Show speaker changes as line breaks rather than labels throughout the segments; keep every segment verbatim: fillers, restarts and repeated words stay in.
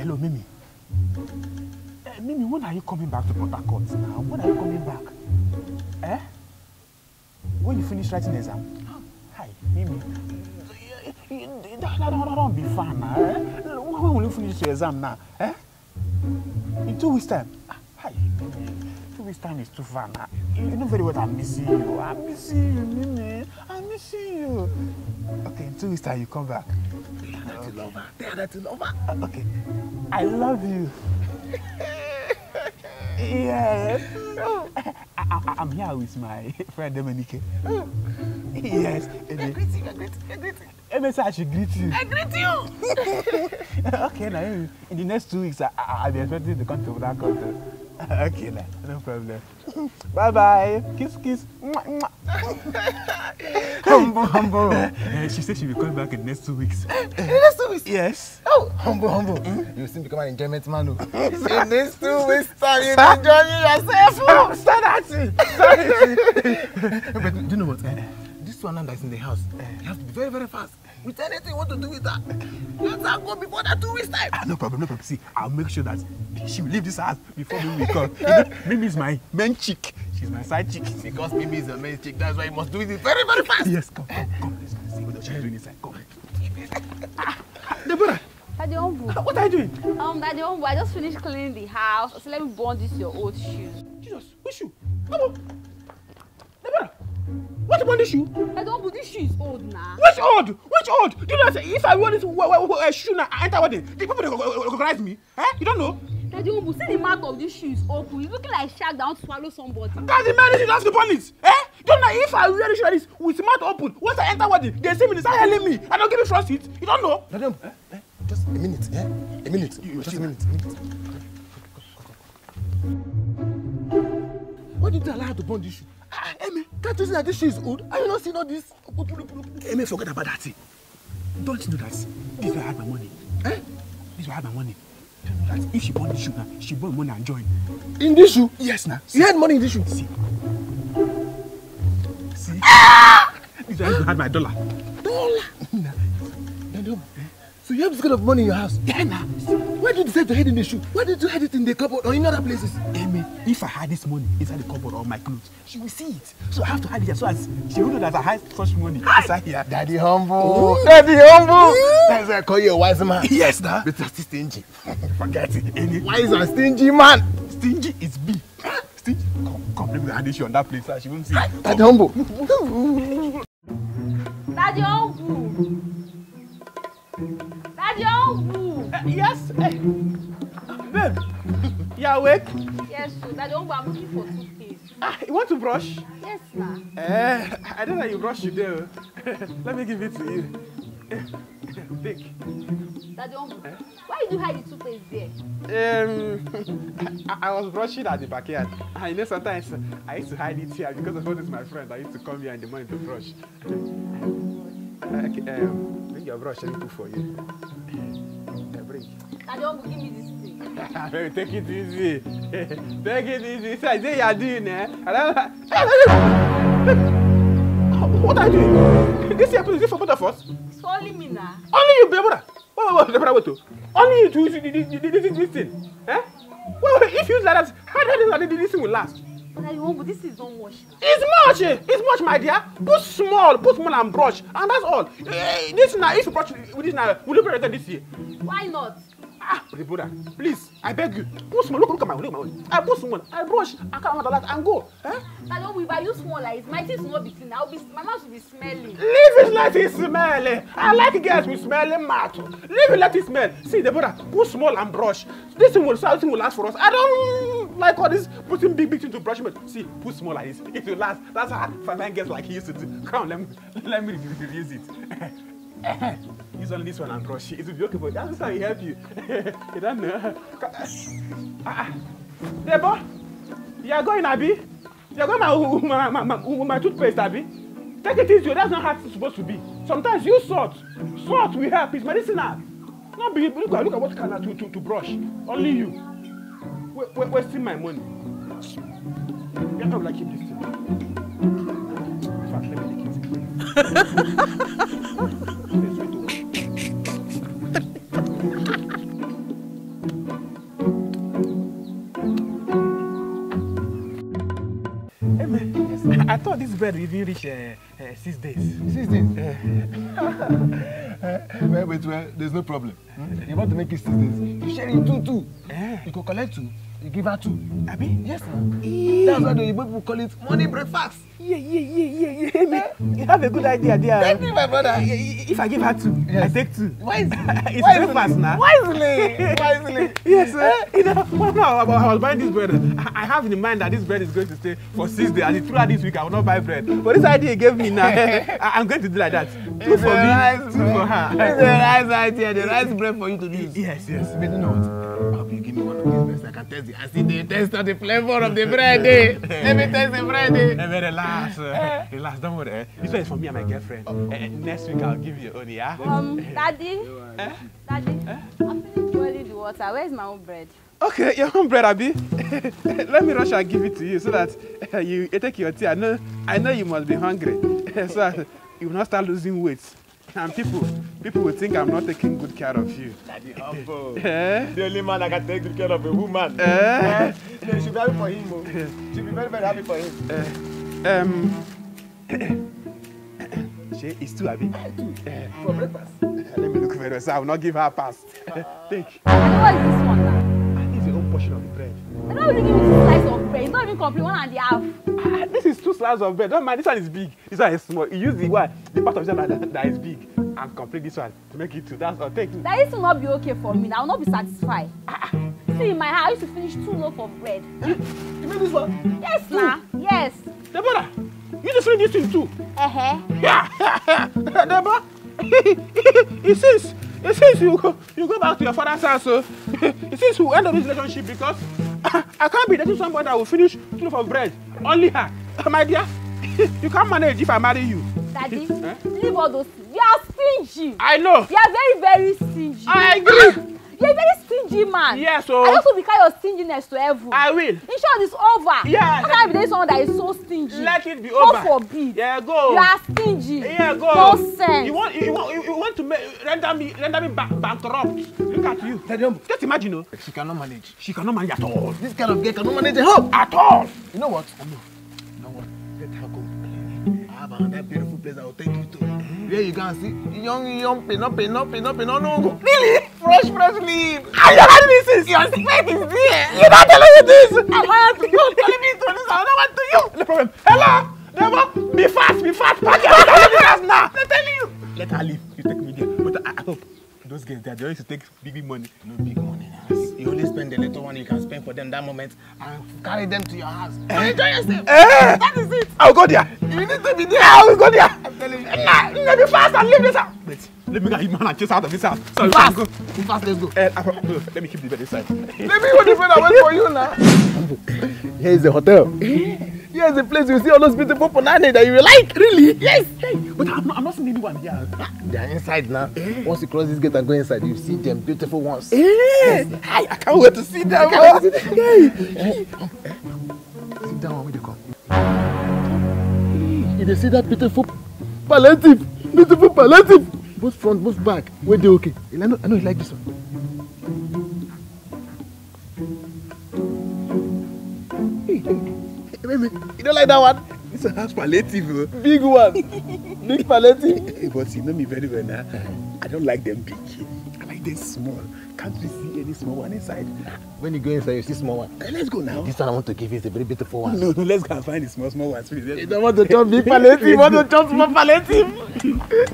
Hello, Mimi. Uh, Mimi, when are you coming back to Port Harcourt now? When are you coming back? Eh? When you finish writing the exam? Hi, Mimi. That don't be fun now. Eh? When will you finish your exam now? Eh? In two weeks' time? Hi, Mimi. Two weeks' time is too far now. You know very well I'm missing you. I'm missing you, Mimi. I'm missing you. Okay, in two weeks' time you come back. They are not in love. They are not in love. Okay. I love you. Yes. I, I, I'm here with my friend Dominique. Yes. I greet you. I greet you. I greet you. Maybe I should greet you. I greet you. Okay, now in the next two weeks, I, I, I'll be expecting to come to that country. Okay, now, no problem. Bye bye. Kiss, kiss. Humble, humble. Uh, she said she will come back in the next two weeks. In the next two weeks? Yes. Oh, humble, humble. Mm? You seem to become an enjoyment man. In these two weeks' time, you're enjoying yourself. Oh, start acting. Start acting. But do you know what? Uh, this one that's in the house, uh, you have to be very, very fast. With anything you want to do with that, let her go before that two weeks' time. Ah, no problem, no problem. See, I'll make sure that she will leave this house before Mimi will come. You know, Mimi is my main chick. She's my side chick. Because Mimi is a main chick, that's why you must do it very, very fast. Yes, come, come, come. Let's see what she's doing inside. Come. Ah, Deborah.
Daddy Ombu.
What are you doing?
Um, Daddy Ombu, I just finished cleaning the house. So let me burn this your old shoes.
Jesus, which shoe? Come on. Deborah, what about this shoe?
Daddy Ombu, this shoe is old now.
Which old? Which old? Do you know that if I want this uh, shoe now, I enter wedding, the people will recognize me? Eh? You don't know?
Daddy Ombu, see the mouth of this shoe is open. It's looking like a shark that wants to swallow somebody.
That's the man who ask upon it. Eh? Don't know if I wear this shoe like this with mouth open, once I enter wedding, they see me, they start yelling me. I don't give me front seat. You don't know?
Daddy Ombu, eh? Eh? Just a minute, eh? A minute. You, just a minute, a minute. Why did you allow her to burn this shoe? Ah, Amy, can't you see that this shoe is old? Are you not seeing all this?
Amy, forget about that thing. Don't you know that this is where I had my money? Eh? This is where I had my money. Don't you know that if she bought this shoe now, she bought money and join.
In this shoe?
Yes, now.
You had money in this shoe?
See. See? Ah! This is where I had my dollar.
Dollar? Nah. Daddy, so you have this kind of money in your house?
Yeah, now.
Why did you decide to hide in the shoe? Why did you hide it in the cupboard or in other places?
Amy, if I hide this money inside the cupboard or my clothes, she will see it. So I have to hide it here so as she will know that I hide such money inside here.
Daddy humble. Daddy humble. That's why I call you a wise man.
Yes, now.
But you're still stingy.
Forget it. Amy.
Wise and stingy man.
Stingy is B. Stingy. Come, come, let me hide this shoe on that place so she won't see it.
Daddy humble.
Daddy Ombu. Daddy Ombu.
Uh, yes. Uh, babe, you awake?
Yes, sir. Daddy Ombu, I'm looking for toothpaste.
Ah, you want to brush?
Yes, sir.
Eh, I don't know you brush today. Let me give it to you. Big.
Daddy Ombu, eh? Why did you hide the toothpaste there?
Um, I, I was brushing at the backyard. And you know, sometimes I used to hide it here because of all this my friend. I used to come here in the morning to brush. Okay, um, bring your brush, let me put for you. Yeah, bring.
Daddy Ombu, give me this thing.
Baby, take it easy. Take it easy. See, I say you are doing, eh? What are you doing? This here, is it for both of us?
It's for only me now.
Only you, baby. Wait, wait, wait, Deborah, wait. Only you two did this thing. Eh? Wait, wait, if you use like that, how do this thing will last?
Daddy Ombu, this is not much.
It's much, eh? It's much, my dear. Put small, put small and brush, and that's all. Eh, this now, if you brush with this now, will you be ready this year?
Why not?
Ah, Deborah, please, I beg you. Put small, look, look at my, look at my own. I put small, I brush, I come out of that and go. Eh?
Daddy Ombu, if I use small like this, my teeth will not be clean. I'll be, my mouth will be smelly.
Leave it let it smell. I like girls with smelling mouth. Leave it let it smell. See, Deborah, put small and brush. This thing will, this thing will last for us. I don't like all this putting big, big thing to brush. But see, put small like this. It will last. That's how fine girls like you used to do. Come on, let me, let me use it. Use only this one and brush. It will be okay, but that's how it help you. You don't know. Ah, Deborah, you are going, Abby. You are going my, my, my, my, my toothpaste, Abby. Take it easy. That's not how it's supposed to be. Sometimes use salt. Salt will help. It's medicinal. Not be. Look at look at what can I do to, to brush. Only you. We're, we're wasting my money. Get how will I keep this thing? In fact, let me take it. thought this bread will even reach uh, uh, six days.
Six days? Uh, well, wait, well, there's no problem. Hmm? You want to make it six days? You share it two, two.
Uh.
You can collect two. You give her two.
Abi?
Yes, ma'am. Yeah. That's why the people call it morning breakfast.
Yeah, yeah, yeah, yeah, yeah. You have a good idea there.
Thank you, my brother.
If I give her two, yes. I take two.
Wisely.
It's
Wisely.
breakfast now.
Wisely. Wisely.
Yes, sir. You know, well, now I was buying this bread. I have in mind that this bread is going to stay for six days. And throughout this week, I will not buy bread. But this idea he gave me now, I'm going to do like that. Two
it's
for me,
nice,
two for her.
It's a nice idea. The nice bread for you to use.
Yes, yes.
But you know what? I hope you give me one of these breads. I can taste it. I see the taste of the flavor of the bread. Eh? Let me taste the bread. Eh?
Hey, relax. Uh, relax, don't worry. Eh? This one is for me and my girlfriend. Uh, next week, I'll give you only, yeah?
Um, Daddy?
Eh?
Daddy?
Eh?
I'm finished boiling the water. Where's my own bread?
Okay, your own bread, Abi. Let me rush and give it to you so that uh, you take your tea. I know, I know you must be hungry. So that you will not start losing weight. And people, people will think I'm not taking good care of you.
Daddy, humble.
Eh?
The only man that can take good care of a woman.
Eh?
Eh? She should be happy for him. Oh. She'll be very, very happy for him.
Uh, um, she is too, Abi.
Two. Uh, for breakfast.
Let me look very well, so I will not give her a pass. Take.
And what is this one now?
And this is your own portion of the bread.
They're not really giving me two slices of bread. It's not even complete, one and a half.
Ah, this is two slices of bread. Don't mind, this one is big. This one is small. You use the one, the part of the one that, that is big, and complete this one to make it two. That's all. Take two.
That used to not be okay for me. I will not be satisfied. Ah. See, in my house, I used to finish two loaves of bread.
You, you made this one?
Yes, ma. Yes.
Deborah, you just finish this thing too.
Uh-huh.
Yeah. Deborah, it seems, it seems you go, you go back to your father's house. So it seems we end up this relationship because I can't be dating somebody that will finish two loaves of bread. Only her. My dear, you can't manage if I marry you.
Daddy,
Eh?
leave all those. You are stingy.
I know.
You are very, very stingy.
I agree.
You're a very stingy man.
Yes, so
I also be kind of stinginess to everyone.
I will.
In short, it's over.
Yeah.
I can't be dating someone that is so stingy.
Let it be over.
God forbid.
Yeah, go.
You are stingy.
Yeah, go.
No sense.
You want, you want, you want to make, render me, render me back, bankrupt. Look at you. Just imagine, oh.
She cannot manage.
She cannot manage at all.
This kind of girl cannot manage a home.
At all.
You know what? I know. You know what? Let her go. I have another beautiful place I will take you to. Where you can see young, young, pin up, pin up, pin up, pin up, no. Really? Fresh, fresh leaf.
Are you telling me this?
Your secret is there.
You're not telling me this.
I want to go. Telling me to this. I don't want to you.
No problem. Hello. Deborah, be fast, be fast. Pack your house now.
I'm telling you.
Let her leave. You take me there. But I, I hope those girls, they are going to take big, big money.
No big money now. You only spend the little one you can spend for them that moment and carry them to your house.
Eh?
Enjoy yourself.
Eh?
That is it.
I'll go there.
You need to be there.
I will go there.
I'm telling you.
Nah, let me fast and leave this house. Wait, let me get him and chase out of this house. So you
Fast.
can go.
Be fast, let's go.
Uh, I, no, let me keep the bed inside.
Let me hold the bed and wait for you now. Here is the hotel. Here is the place you see all those beautiful bananas that you will like. Really? Yes.
Hey, but I'm not, I'm not seeing anyone here.
They are inside now. Once you cross this gate and go inside, you see them beautiful ones.
Hey, yes. I, I can't wait to see them.
I can't wait to see them. Hey. Sit down when they come. You see that beautiful palliative? Beautiful palliative. Both front, both back. Wait, they okay. I know, I know you like this one. Hey, hey, wait, wait. You don't like that one?
It's a house palliative.
Big one. Big palliative.
But you know me very well now. I don't like them big. I like them small. Can't you see any small one inside?
When you go inside, you see small one.
Hey, let's go now.
This one I want to give you is a very beautiful one.
No, no, let's go and find the small, small ones. Please.
You don't want to chop big palliative, you want to chop small palliative.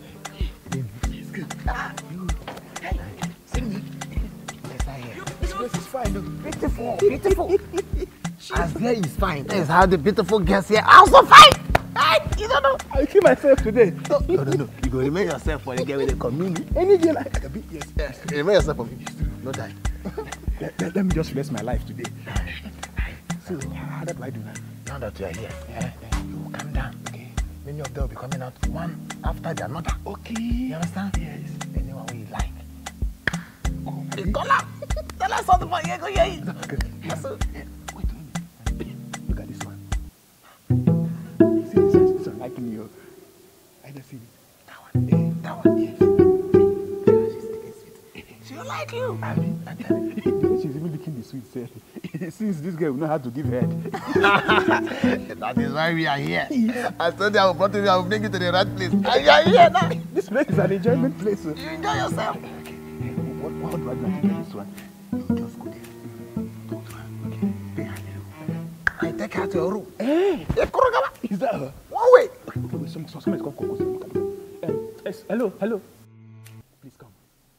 This place is fine, look.
Beautiful, beautiful. As there is fine, that's how the beautiful girls here are also fine. You don't know.
I'll kill myself today.
No, no, no, no. You go remain yourself for the girl with the community.
Any girl I, I can be, yes.
Yes, remain yourself for me. No die.
Let, let, let me just rest my life today. So, how do I do now?
Now that you are here, yeah, you will calm down. Okay. Many of them will be coming out one after the another.
Okay.
You understand?
Yes.
Anyone will you like.
Oh,
The color. Tell us something about here. Go here.
Okay.
Yes, sir.
Wait, look at this one. See this one? This one like me. Oh. I don't see it.
That one.
Eh, that one, yes.
She'll like you.
I mean, I tell you, the way she's even licking the sweet self. Since this girl will know how to give head.
That is why we are here. Yeah. I told you I will brought you, I will bring you to the right place. And you are here now.
This place is an enjoyment place.
You enjoy yourself.
Okay, okay. What, what do I do to get this one? You just go there. Talk to her. Okay. Pay her little.
I take her to your room.
Hey! Is that her?
One way.
Okay, okay, wait, some, some, somebody's come, come, come, come, come. Um, yes, hello, hello. Please come.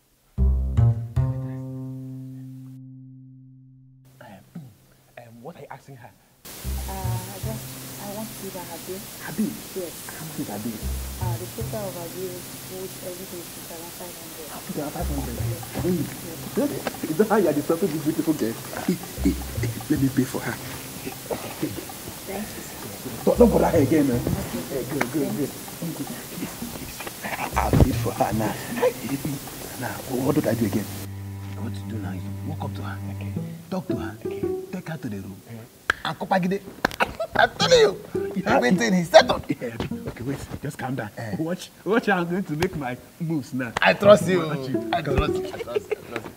Um, um, what are you asking her?
Uh, I just, I want to give her her bill.
Her bill?
Yes.
How much is her bill?
Uh, the total of her bill, food, everything is around five hundred.
How much is five hundred? Yes. Is that how you are disturbing this beautiful girl? Let me pay for her.
Thank you.
Don't, don't bother her again, man. Okay. Hey, good, good, good. I'll pay for her now. Now, what do I do again?
What to do now is walk up to her.
Okay.
Talk to her.
Okay.
Take her to the room.
Yeah.
And Kopagide. I'm telling you. Everything is settled.
Yeah. Okay, wait. Just calm down. Uh, watch, watch how I'm going to make my moves now.
I trust you.
Watch you.
I trust you. I trust you. I trust you.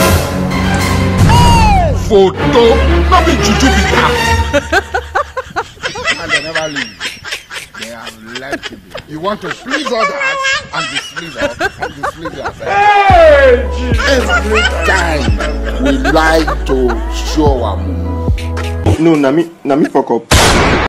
Photo, not be juju be that.
And they never leave. They have left to be.
You want to please others and displease us and displease yourself. Every time we like to show our move.
No, na me, na me fuck up.